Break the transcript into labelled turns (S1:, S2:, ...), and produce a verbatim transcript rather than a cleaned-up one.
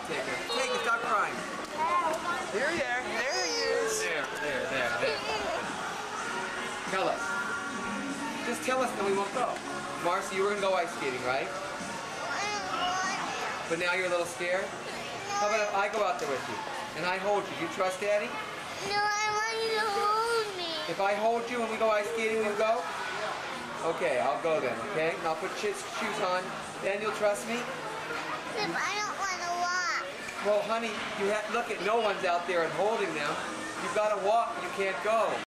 S1: take it. Take it, stop crying. There you are. There he is. There, there, there, there. Tell us. Just tell us, then we won't go. Marcy, you were going to go ice skating, right? But now you're a little scared? How about if I go out there with you and I hold you? Do you trust Daddy?
S2: No, I want you to hold me.
S1: If I hold you and we go ice skating, will you go? Okay, I'll go then, okay? And I'll put shoes on. Then you'll trust me?
S2: If I don't want to walk.
S1: Well, honey, you have look at no one's out there and holding them. You've got to walk. You can't go.